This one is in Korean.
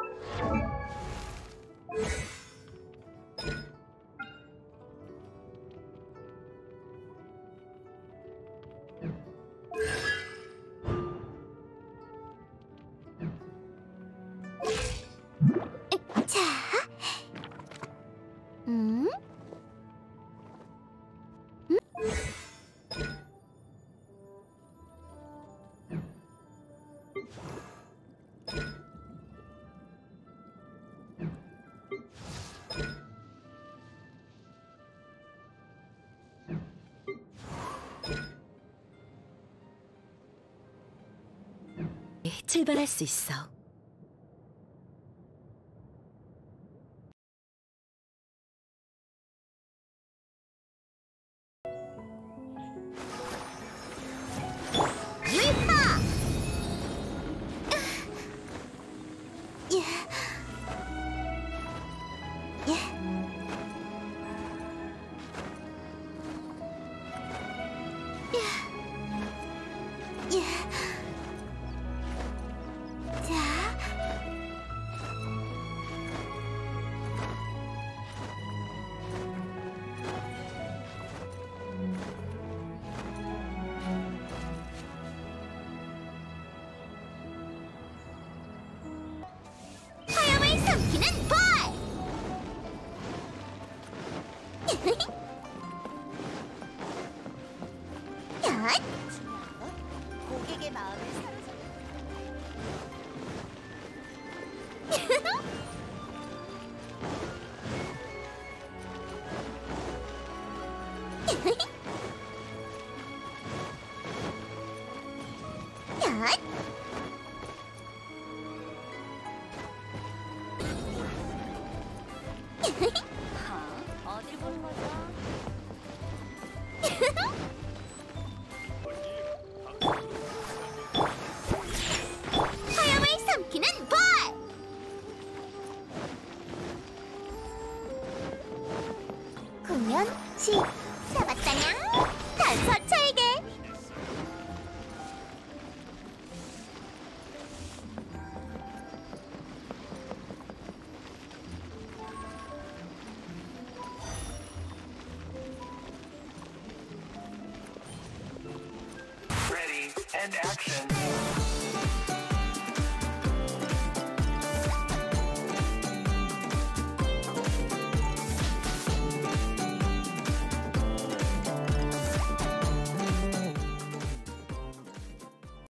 자, 음? 출발할 수 있어. 유이파! 예. 예. 예. 예. 자. 화염을 삼키는 볼! 얏! 고객의 마음을 사로잡는 얏! 어딜 보는 거죠? 화염을 삼키는 볼! 공연 시 잡았다냥 단서 철개. Ready and action.